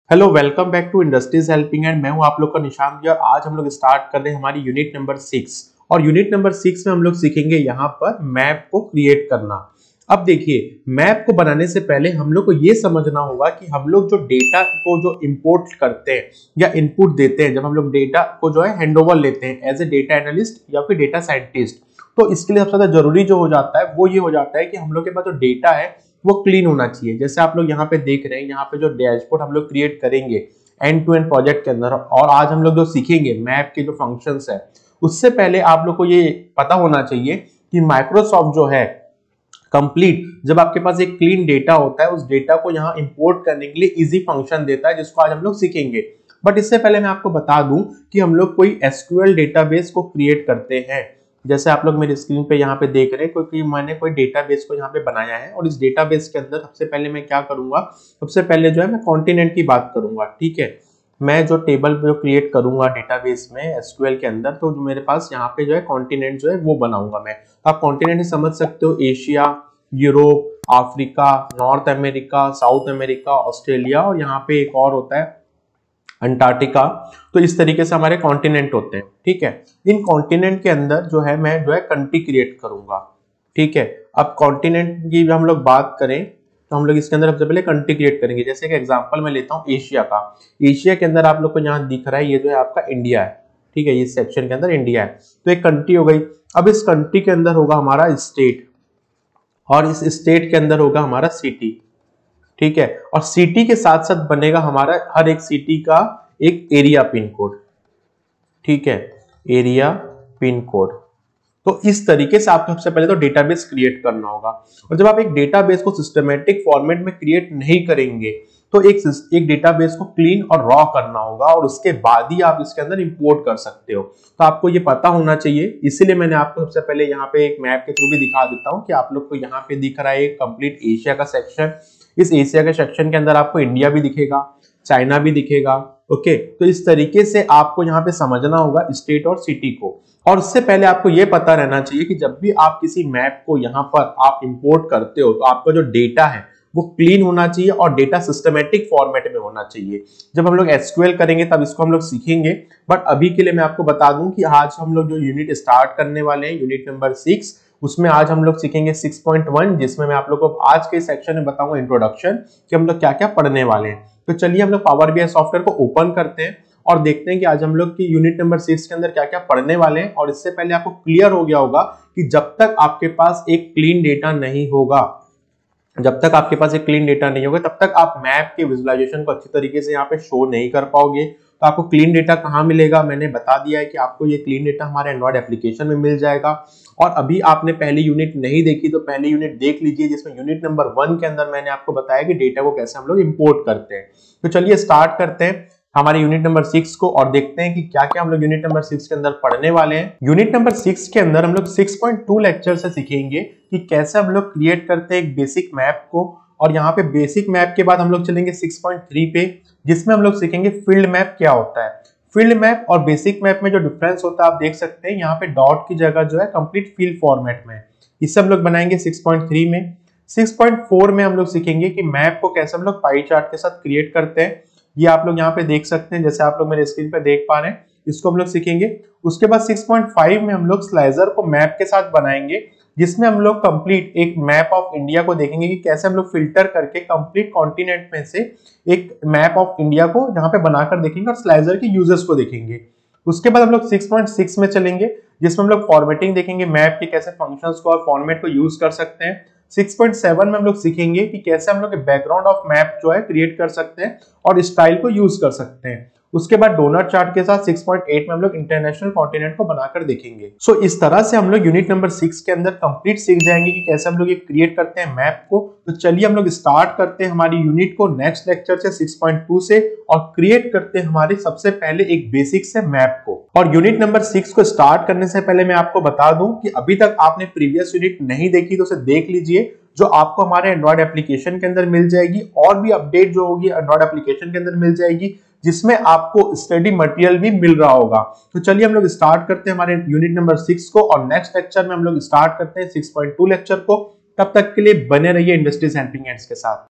Hello, welcome back to industries helping and मैं हूं आप लोग का निशांत जी। और आज हम लोग स्टार्ट कर रहे हैं हमारी यूनिट नंबर 6। और यूनिट नंबर 6 में हम लोग सीखेंगे यहाँ पर मैप को क्रिएट करना। अब देखिए, मैप को बनाने से पहले हम लोग को ये समझना होगा कि हम लोग जो डेटा को जो इंपोर्ट करते हैं या इनपुट देते हैं, जब हम लोग डेटा को जो है हैंडओवर लेते हैं एज ए डेटा एनालिस्ट या फिर डेटा साइंटिस्ट, तो इसके लिए सबसे ज्यादा जरूरी जो हो जाता है वो ये हो जाता है कि हम लोग के पास जो डेटा है वो क्लीन होना चाहिए। जैसे आप लोग यहाँ पे देख रहे हैं, यहाँ पे जो डैशबोर्ड हम लोग क्रिएट करेंगे एंड टू एंड प्रोजेक्ट के अंदर, और आज हम लोग जो सीखेंगे मैप के जो फंक्शंस है, उससे पहले आप लोग को ये पता होना चाहिए कि माइक्रोसॉफ्ट जो है कंप्लीट, जब आपके पास एक क्लीन डेटा होता है, उस डेटा को यहाँ इंपोर्ट करने के लिए इजी फंक्शन देता है, जिसको आज हम लोग सीखेंगे। बट इससे पहले मैं आपको बता दूं कि हम लोग कोई एसक्यूएल डेटाबेस को क्रिएट करते हैं। जैसे आप लोग मेरी स्क्रीन पे यहाँ पे देख रहे हैं, क्योंकि मैंने कोई डेटाबेस को यहाँ पे बनाया है, और इस डेटाबेस के अंदर सबसे पहले मैं क्या करूंगा, सबसे पहले जो है मैं कॉन्टिनेंट की बात करूंगा। ठीक है, मैं जो टेबल जो क्रिएट करूंगा डेटाबेस में एसक्यूएल के अंदर, तो जो मेरे पास यहाँ पे जो है कॉन्टिनेंट जो है वो बनाऊंगा मैं। तो आप कॉन्टिनेंट समझ सकते हो, Asia, Europe, Africa, North America, South America, Australia, और यहाँ पे एक और होता है अंटार्कटिका। तो इस तरीके से हमारे कॉन्टिनेंट होते हैं। ठीक है, इन कॉन्टिनेंट के अंदर जो है मैं जो है कंट्री क्रिएट करूंगा। ठीक है, अब कॉन्टिनेंट की हम लोग बात करें तो हम लोग इसके अंदर सबसे पहले कंट्री क्रिएट करेंगे। जैसे कि एग्जांपल मैं लेता हूं एशिया का। एशिया के अंदर आप लोग को यहाँ दिख रहा है, ये जो है आपका इंडिया है। ठीक है, इस सेक्शन के अंदर इंडिया है, तो एक कंट्री हो गई। अब इस कंट्री के अंदर होगा हमारा स्टेट, और इस स्टेट के अंदर होगा हमारा सिटी। ठीक है, और सिटी के साथ साथ बनेगा हमारा हर एक सिटी का एक एरिया पिन कोड। ठीक है, एरिया पिन कोड। तो इस तरीके से आपको सबसे पहले तो डेटाबेस क्रिएट करना होगा। और जब आप एक डेटाबेस को सिस्टमैटिक फॉर्मेट में क्रिएट नहीं करेंगे, तो एक डेटाबेस को क्लीन और रॉ करना होगा, और उसके बाद ही आप इसके अंदर इंपोर्ट कर सकते हो। तो आपको ये पता होना चाहिए, इसीलिए मैंने आपको सबसे पहले यहाँ पे एक मैप के थ्रू भी दिखा देता हूँ कि आप लोग को यहाँ पे दिख रहा है एक कंप्लीट एशिया का सेक्शन। इस एशिया के सेक्शन के अंदर आपको इंडिया भी दिखेगा, चाइना भी दिखेगा। ओके, तो इस तरीके से आपको यहाँ पे समझना होगा स्टेट और सिटी को। और उससे पहले आपको ये पता रहना चाहिए कि जब भी आप किसी मैप को यहाँ पर आप इंपोर्ट करते हो, तो आपका जो डेटा है वो क्लीन होना चाहिए और डेटा सिस्टमैटिक फॉर्मेट में होना चाहिए। जब हम लोग एसक्यूएल करेंगे तब इसको हम लोग सीखेंगे, बट अभी के लिए मैं आपको बता दूं कि आज हम लोग जो यूनिट स्टार्ट करने वाले हैं, यूनिट नंबर 6, उसमें आज हम लोग सीखेंगे 6.1, जिसमें मैं आप लोग को आज के सेक्शन में बताऊंगा इंट्रोडक्शन कि हम लोग क्या क्या पढ़ने वाले हैं। तो चलिए हम लोग पावर बीआई सॉफ्टवेयर को ओपन करते हैं और देखते हैं कि आज हम लोग की यूनिट नंबर 6 के अंदर क्या क्या पढ़ने वाले हैं। और इससे पहले आपको क्लियर हो गया होगा कि जब तक आपके पास एक क्लीन डेटा नहीं होगा, जब तक आपके पास एक क्लीन डेटा नहीं होगा, तब तक आप मैप के विजुअलाइजेशन को अच्छी तरीके से यहाँ पे शो नहीं कर पाओगे। तो आपको क्लीन डेटा कहाँ मिलेगा, मैंने बता दिया है कि आपको ये क्लीन डेटा हमारे एंड्रॉइड एप्लीकेशन में मिल जाएगा। और अभी आपने पहली यूनिट नहीं देखी तो पहली यूनिट देख लीजिए, जिसमें यूनिट नंबर 1 के अंदर मैंने आपको बताया कि डेटा को कैसे हम लोग इंपोर्ट करते हैं। तो चलिए स्टार्ट करते हैं हमारे यूनिट नंबर 6 को और देखते हैं कि क्या क्या हम लोग यूनिट नंबर 6 के अंदर पढ़ने वाले हैं। यूनिट नंबर 6 के अंदर हम लोग 6.2 लेक्चर से सीखेंगे कि कैसे हम लोग क्रिएट करते हैं एक बेसिक मैप को। और यहाँ पे बेसिक मैप के बाद हम लोग चलेंगे 6.3 पे, जिसमें हम लोग सीखेंगे फील्ड मैप क्या होता है। फील्ड मैप और बेसिक मैप में जो डिफरेंस होता है आप देख सकते हैं, यहाँ पे डॉट की जगह जो है कंप्लीट फील्ड फॉर्मेट में, इससे हम लोग बनाएंगे 6.3 में। 6.4 में हम लोग सीखेंगे कि मैप को कैसे हम लोग पाई चार्ट के साथ क्रिएट करते हैं। ये आप लोग यहाँ पे देख सकते हैं, जैसे आप लोग मेरे स्क्रीन पे देख पा रहे हैं, इसको हम लोग सीखेंगे। उसके बाद 6.5 में हम लोग स्लाइजर को मैप के साथ बनाएंगे, जिसमें हम लोग कंप्लीट एक मैप ऑफ इंडिया को देखेंगे कि कैसे हम लोग फिल्टर करके कंप्लीट कॉन्टिनेंट में से एक मैप ऑफ इंडिया को यहाँ पे बनाकर देखेंगे और स्लाइजर के यूजर्स को देखेंगे। उसके बाद हम लोग 6.6 में चलेंगे, जिसमें हम लोग फॉर्मेटिंग देखेंगे, मैप के कैसे फंक्शंस को और फॉर्मेट को यूज कर सकते हैं। 6.7 में हम लोग सीखेंगे कि कैसे हम लोग बैकग्राउंड ऑफ मैप जो है क्रिएट कर सकते हैं और स्टाइल को यूज कर सकते हैं। उसके बाद डोनट चार्ट के साथ 6.8 में हम लोग इंटरनेशनल कॉन्टिनेंट को बनाकर देखेंगे। सो इस तरह से हम लोग यूनिट नंबर 6 के अंदर कंप्लीट सीख जाएंगे कि कैसे हम लोग ये क्रिएट करते हैं मैप को। तो चलिए हम लोग स्टार्ट करते हैं हमारी यूनिट को नेक्स्ट लेक्चर से 6.2 से, और क्रिएट करते हैं हमारे सबसे पहले एक बेसिक से मैप को। और यूनिट नंबर 6 को स्टार्ट करने से पहले मैं आपको बता दूं कि अभी तक आपने प्रीवियस यूनिट नहीं देखी तो उसे देख लीजिए, जो आपको हमारे एंड्रॉइड एप्लीकेशन के अंदर मिल जाएगी, और भी अपडेट जो होगी एंड्रॉइड एप्लीकेशन के अंदर मिल जाएगी, जिसमें आपको स्टडी मटेरियल भी मिल रहा होगा। तो चलिए हम लोग स्टार्ट करते हैं हमारे यूनिट नंबर 6 को, और नेक्स्ट लेक्चर में हम लोग स्टार्ट करते हैं 6.2 लेक्चर को। तब तक के लिए बने रहिए इंडस्ट्रीज हेल्पिंग हैंड्स के साथ।